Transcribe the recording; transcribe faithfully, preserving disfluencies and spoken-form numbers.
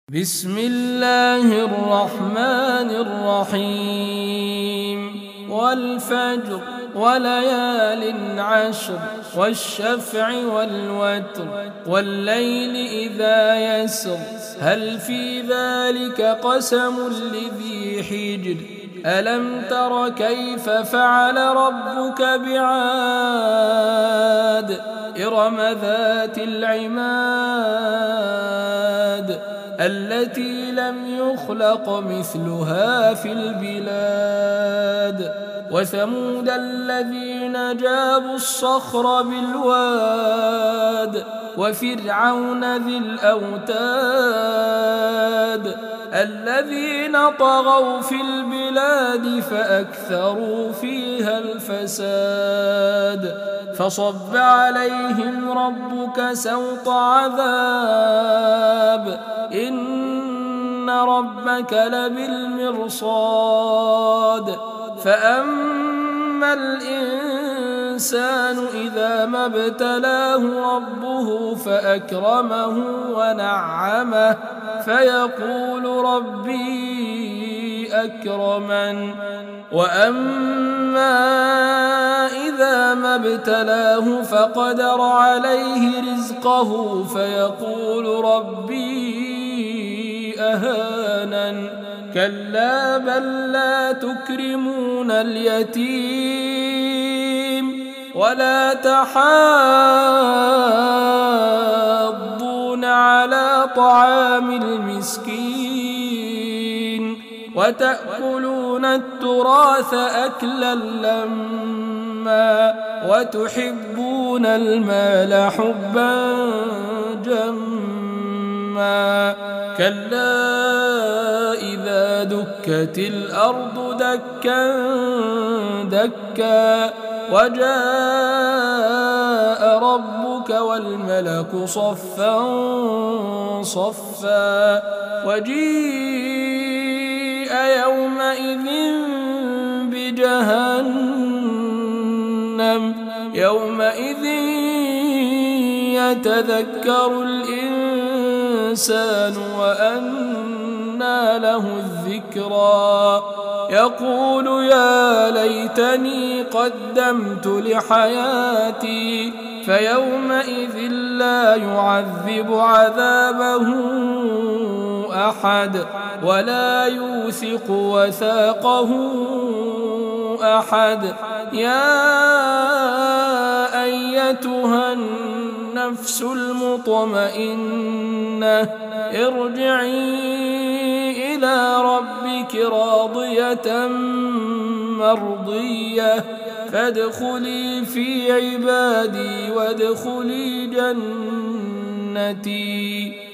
بسم الله الرحمن الرحيم والفجر وليال عشر والشفع والوتر والليل إذا يسر هل في ذلك قسم لذي حجر ألم تر كيف فعل ربك بعاد إرم ذات العماد التي لم يخلق مثلها في البلاد وثمود الذين جابوا الصخر بالواد وفرعون ذي الأوتاد الذين طغوا في البلاد فأكثروا فيها الفساد فصب عليهم ربك سوط عذاب إن ربك لبالمرصاد فأما الإنسان إذا ما ابتلاه ربه فأكرمه ونعمه فيقول ربي أكرمن وأما إذا ما ابتلاه فقدر عليه رزقه فيقول ربي أهانن كلا بل لا تكرمون اليتيم ولا تحاضون على طعام المسكين وتأكلون التراث أكلا لما وتحبون المال حبا جما كلا إذا دكت الأرض دكا دكا وجاء ربك والملك صفا صفا وجيء يومئذ بجهنم يومئذ يتذكر الإنسان وأنى له الذكرى يقول يا ليتني قدمت لحياتي فيومئذ لا يعذب عذابه أحد ولا يوثق وثاقه أحد يا أيتها النفس المطمئنة ارجعي إلى ربك راضية مرضية فادخلي في عبادي وادخلي جنتي.